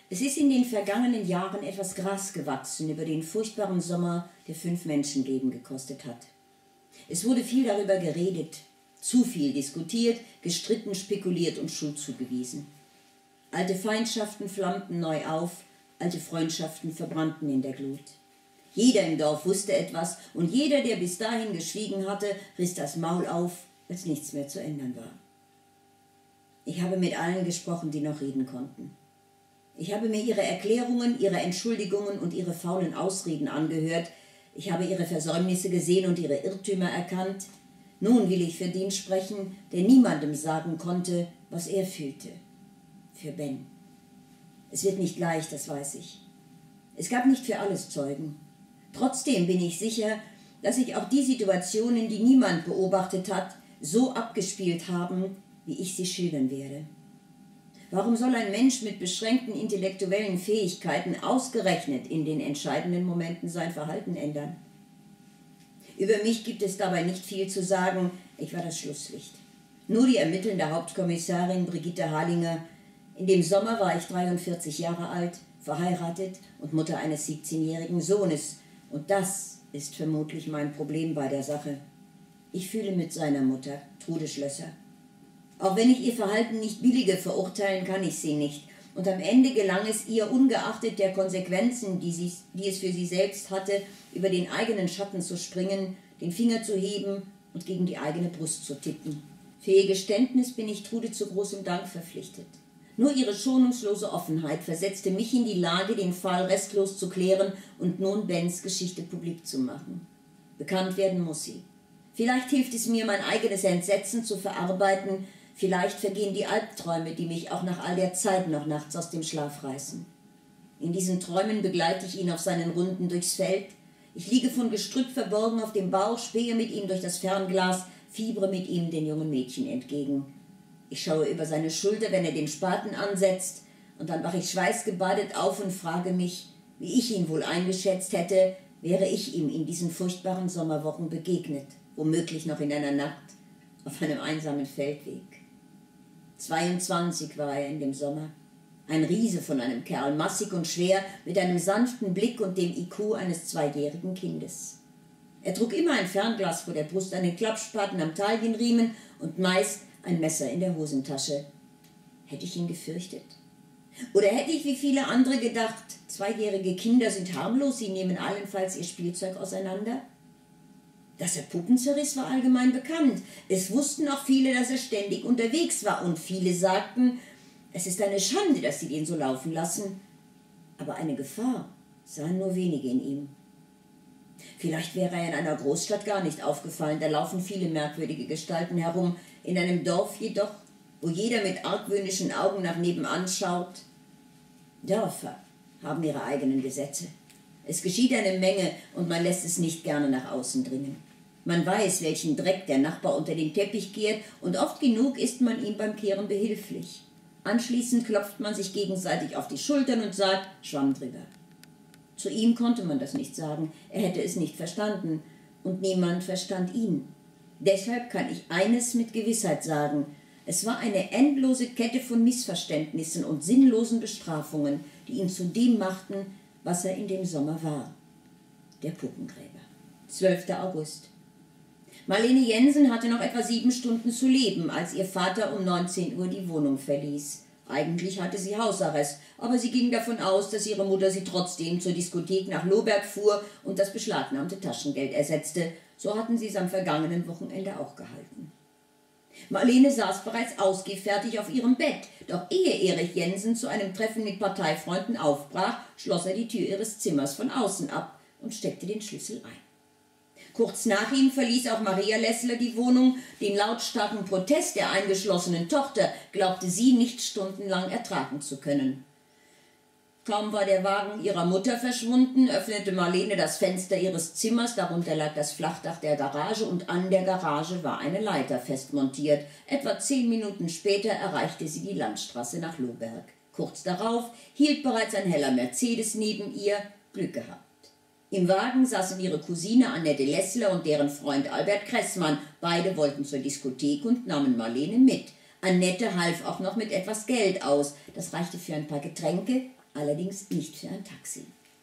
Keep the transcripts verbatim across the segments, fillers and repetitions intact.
Es ist in den vergangenen Jahren etwas Gras gewachsen über den furchtbaren Sommer, der fünf Menschenleben gekostet hat. Es wurde viel darüber geredet, zu viel diskutiert, gestritten, spekuliert und Schuld zugewiesen. Alte Feindschaften flammten neu auf, alte Freundschaften verbrannten in der Glut. Jeder im Dorf wusste etwas und jeder, der bis dahin geschwiegen hatte, riss das Maul auf, als nichts mehr zu ändern war. Ich habe mit allen gesprochen, die noch reden konnten. Ich habe mir ihre Erklärungen, ihre Entschuldigungen und ihre faulen Ausreden angehört. Ich habe ihre Versäumnisse gesehen und ihre Irrtümer erkannt. Nun will ich für den sprechen, der niemandem sagen konnte, was er fühlte. Für Ben. Es wird nicht leicht, das weiß ich. Es gab nicht für alles Zeugen. Trotzdem bin ich sicher, dass sich auch die Situationen, die niemand beobachtet hat, so abgespielt haben, wie ich sie schildern werde. Warum soll ein Mensch mit beschränkten intellektuellen Fähigkeiten ausgerechnet in den entscheidenden Momenten sein Verhalten ändern? Über mich gibt es dabei nicht viel zu sagen, ich war das Schlusslicht. Nur die ermittelnde Hauptkommissarin Brigitte Halinger. In dem Sommer war ich dreiundvierzig Jahre alt, verheiratet und Mutter eines siebzehnjährigen Sohnes. Und das ist vermutlich mein Problem bei der Sache. Ich fühle mit seiner Mutter, Trude Schlösser. Auch wenn ich ihr Verhalten nicht billige, verurteilen kann ich sie nicht. Und am Ende gelang es ihr, ungeachtet der Konsequenzen, die, sie, die es für sie selbst hatte, über den eigenen Schatten zu springen, den Finger zu heben und gegen die eigene Brust zu tippen. Für ihr Geständnis bin ich Trude zu großem Dank verpflichtet. Nur ihre schonungslose Offenheit versetzte mich in die Lage, den Fall restlos zu klären und nun Bens Geschichte publik zu machen. Bekannt werden muss sie. Vielleicht hilft es mir, mein eigenes Entsetzen zu verarbeiten. Vielleicht vergehen die Albträume, die mich auch nach all der Zeit noch nachts aus dem Schlaf reißen. In diesen Träumen begleite ich ihn auf seinen Runden durchs Feld. Ich liege von Gestrüpp verborgen auf dem Bauch, spähe mit ihm durch das Fernglas, fiebre mit ihm den jungen Mädchen entgegen. Ich schaue über seine Schulter, wenn er den Spaten ansetzt, und dann wache ich schweißgebadet auf und frage mich, wie ich ihn wohl eingeschätzt hätte, wäre ich ihm in diesen furchtbaren Sommerwochen begegnet, womöglich noch in einer Nacht, auf einem einsamen Feldweg. zweiundzwanzig war er in dem Sommer. Ein Riese von einem Kerl, massig und schwer, mit einem sanften Blick und dem I Q eines zweijährigen Kindes. Er trug immer ein Fernglas vor der Brust, einen Klappspaten am Taillenriemen und meist ein Messer in der Hosentasche. Hätte ich ihn gefürchtet? Oder hätte ich wie viele andere gedacht, zweijährige Kinder sind harmlos, sie nehmen allenfalls ihr Spielzeug auseinander? Dass er Puppen zerriss, war allgemein bekannt. Es wussten auch viele, dass er ständig unterwegs war, und viele sagten, es ist eine Schande, dass sie den so laufen lassen. Aber eine Gefahr sahen nur wenige in ihm. Vielleicht wäre er in einer Großstadt gar nicht aufgefallen, da laufen viele merkwürdige Gestalten herum, in einem Dorf jedoch, wo jeder mit argwöhnischen Augen nach nebenan schaut. Dörfer haben ihre eigenen Gesetze. Es geschieht eine Menge und man lässt es nicht gerne nach außen dringen. Man weiß, welchen Dreck der Nachbar unter den Teppich kehrt, und oft genug ist man ihm beim Kehren behilflich. Anschließend klopft man sich gegenseitig auf die Schultern und sagt, Schwamm drüber. Zu ihm konnte man das nicht sagen, er hätte es nicht verstanden, und niemand verstand ihn. Deshalb kann ich eines mit Gewissheit sagen, es war eine endlose Kette von Missverständnissen und sinnlosen Bestrafungen, die ihn zu dem machten, was er in dem Sommer war. Der Puppengräber. zwölfter August. Marlene Jensen hatte noch etwa sieben Stunden zu leben, als ihr Vater um neunzehn Uhr die Wohnung verließ. Eigentlich hatte sie Hausarrest, aber sie ging davon aus, dass ihre Mutter sie trotzdem zur Diskothek nach Lohberg fuhr und das beschlagnahmte Taschengeld ersetzte. So hatten sie es am vergangenen Wochenende auch gehalten. Marlene saß bereits ausgehfertigt auf ihrem Bett, doch ehe Erich Jensen zu einem Treffen mit Parteifreunden aufbrach, schloss er die Tür ihres Zimmers von außen ab und steckte den Schlüssel ein. Kurz nach ihm verließ auch Maria Lessler die Wohnung. Den lautstarken Protest der eingeschlossenen Tochter glaubte sie nicht stundenlang ertragen zu können. Kaum war der Wagen ihrer Mutter verschwunden, öffnete Marlene das Fenster ihres Zimmers, darunter lag das Flachdach der Garage und an der Garage war eine Leiter festmontiert. Etwa zehn Minuten später erreichte sie die Landstraße nach Lohberg. Kurz darauf hielt bereits ein heller Mercedes neben ihr. Glück gehabt. Im Wagen saßen ihre Cousine Annette Lessler und deren Freund Albert Kressmann. Beide wollten zur Diskothek und nahmen Marlene mit. Annette half auch noch mit etwas Geld aus. Das reichte für ein paar Getränke, allerdings nicht für ein Taxi.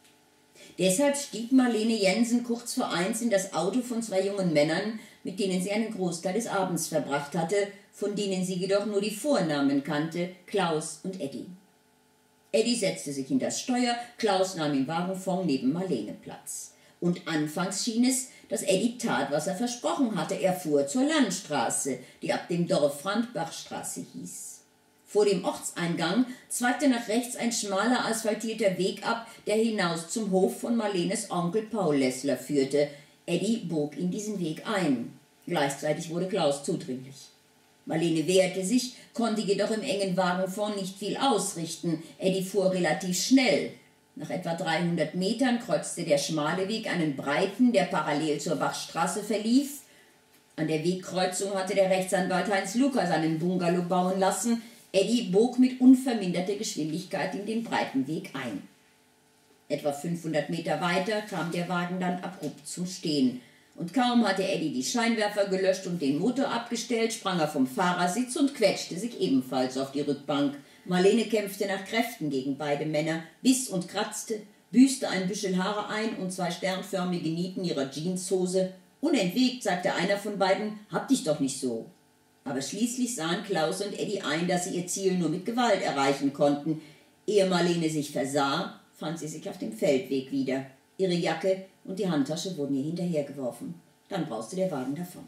Deshalb stieg Marlene Jensen kurz vor eins in das Auto von zwei jungen Männern, mit denen sie einen Großteil des Abends verbracht hatte, von denen sie jedoch nur die Vornamen kannte, Klaus und Eddie. Eddie setzte sich in das Steuer, Klaus nahm im Wagenfond neben Marlene Platz. Und anfangs schien es, dass Eddie tat, was er versprochen hatte. Er fuhr zur Landstraße, die ab dem Dorf Frandbachstraße hieß. Vor dem Ortseingang zweigte nach rechts ein schmaler asphaltierter Weg ab, der hinaus zum Hof von Marlenes Onkel Paul Lessler führte. Eddie bog in diesen Weg ein. Gleichzeitig wurde Klaus zudringlich. Marlene wehrte sich, konnte jedoch im engen Wagenfond nicht viel ausrichten. Eddie fuhr relativ schnell. Nach etwa dreihundert Metern kreuzte der schmale Weg einen breiten, der parallel zur Bachstraße verlief. An der Wegkreuzung hatte der Rechtsanwalt Heinz Lukas seinen Bungalow bauen lassen. Eddie bog mit unverminderter Geschwindigkeit in den breiten Weg ein. Etwa fünfhundert Meter weiter kam der Wagen dann abrupt zum Stehen. Und kaum hatte Eddie die Scheinwerfer gelöscht und den Motor abgestellt, sprang er vom Fahrersitz und quetschte sich ebenfalls auf die Rückbank. Marlene kämpfte nach Kräften gegen beide Männer, biss und kratzte, büßte ein Büschel Haare ein und zwei sternförmige Nieten ihrer Jeanshose. Unentwegt sagte einer von beiden, hab dich doch nicht so. Aber schließlich sahen Klaus und Eddie ein, dass sie ihr Ziel nur mit Gewalt erreichen konnten. Ehe Marlene sich versah, fand sie sich auf dem Feldweg wieder. Ihre Jacke und die Handtasche wurden ihr hinterhergeworfen. Dann brauste der Wagen davon.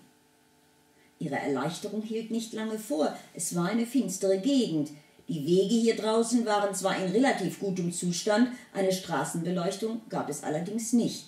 Ihre Erleichterung hielt nicht lange vor. Es war eine finstere Gegend. Die Wege hier draußen waren zwar in relativ gutem Zustand, eine Straßenbeleuchtung gab es allerdings nicht.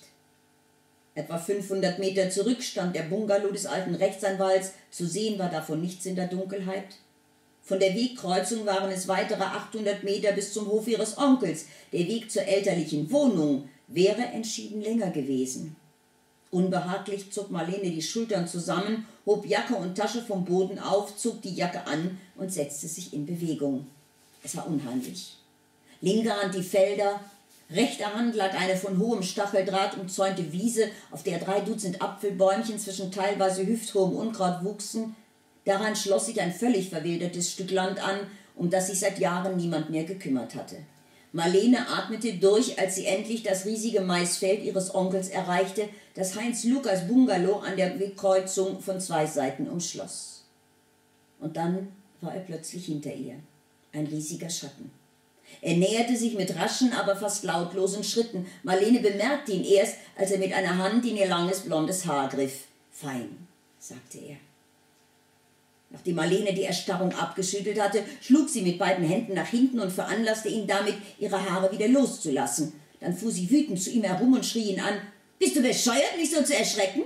Etwa fünfhundert Meter zurück stand der Bungalow des alten Rechtsanwalts, zu sehen war davon nichts in der Dunkelheit. Von der Wegkreuzung waren es weitere achthundert Meter bis zum Hof ihres Onkels. Der Weg zur elterlichen Wohnung wäre entschieden länger gewesen. Unbehaglich zog Marlene die Schultern zusammen, hob Jacke und Tasche vom Boden auf, zog die Jacke an und setzte sich in Bewegung. Es war unheimlich. Linker Hand die Felder, rechter Hand lag eine von hohem Stacheldraht umzäunte Wiese, auf der drei Dutzend Apfelbäumchen zwischen teilweise hüfthohem Unkraut wuchsen. Daran schloss sich ein völlig verwildertes Stück Land an, um das sich seit Jahren niemand mehr gekümmert hatte. Marlene atmete durch, als sie endlich das riesige Maisfeld ihres Onkels erreichte, das Heinz Lukas Bungalow an der Wegkreuzung von zwei Seiten umschloss. Und dann war er plötzlich hinter ihr, ein riesiger Schatten. Er näherte sich mit raschen, aber fast lautlosen Schritten. Marlene bemerkte ihn erst, als er mit einer Hand in ihr langes blondes Haar griff. »Fein«, sagte er. Nachdem Marlene die Erstarrung abgeschüttelt hatte, schlug sie mit beiden Händen nach hinten und veranlasste ihn damit, ihre Haare wieder loszulassen. Dann fuhr sie wütend zu ihm herum und schrie ihn an. »Bist du bescheuert, mich so zu erschrecken?«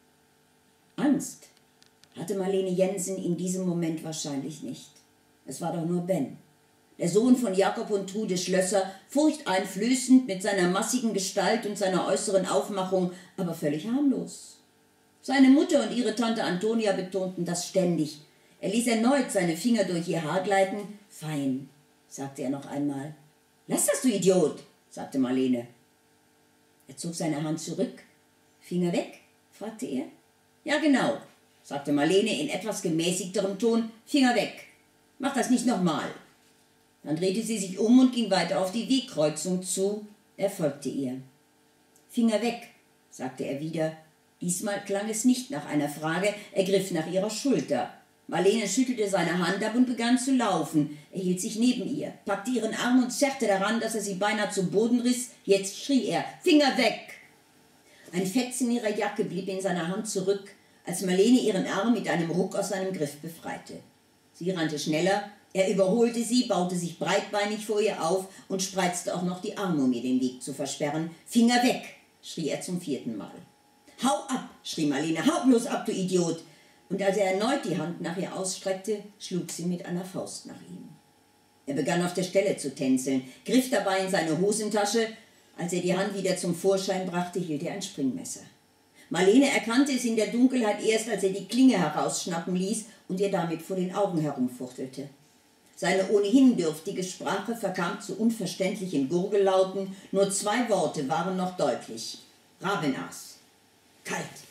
Angst hatte Marlene Jensen in diesem Moment wahrscheinlich nicht. Es war doch nur Ben, der Sohn von Jakob und Trude Schlösser, furchteinflößend mit seiner massigen Gestalt und seiner äußeren Aufmachung, aber völlig harmlos. Seine Mutter und ihre Tante Antonia betonten das ständig. Er ließ erneut seine Finger durch ihr Haar gleiten. »Fein«, sagte er noch einmal. »Lass das, du Idiot«, sagte Marlene. Er zog seine Hand zurück. »Finger weg?«, fragte er. »Ja, genau«, sagte Marlene in etwas gemäßigterem Ton. »Finger weg. Mach das nicht nochmal.« Dann drehte sie sich um und ging weiter auf die Wegkreuzung zu. Er folgte ihr. »Finger weg«, sagte er wieder. Diesmal klang es nicht nach einer Frage, er griff nach ihrer Schulter. Marlene schüttelte seine Hand ab und begann zu laufen. Er hielt sich neben ihr, packte ihren Arm und zerrte daran, dass er sie beinahe zu Boden riss. Jetzt schrie er, »Finger weg!« Ein Fetzen ihrer Jacke blieb in seiner Hand zurück, als Marlene ihren Arm mit einem Ruck aus seinem Griff befreite. Sie rannte schneller, er überholte sie, baute sich breitbeinig vor ihr auf und spreizte auch noch die Arme, um ihr den Weg zu versperren. »Finger weg«, schrie er zum vierten Mal. »Hau ab«, schrie Marlene, »hau bloß ab, du Idiot!« Und als er erneut die Hand nach ihr ausstreckte, schlug sie mit einer Faust nach ihm. Er begann auf der Stelle zu tänzeln, griff dabei in seine Hosentasche. Als er die Hand wieder zum Vorschein brachte, hielt er ein Springmesser. Marlene erkannte es in der Dunkelheit erst, als er die Klinge herausschnappen ließ und ihr damit vor den Augen herumfuchtelte. Seine ohnehin dürftige Sprache verkam zu unverständlichen Gurgellauten. Nur zwei Worte waren noch deutlich. »Rabenas«. Kalt.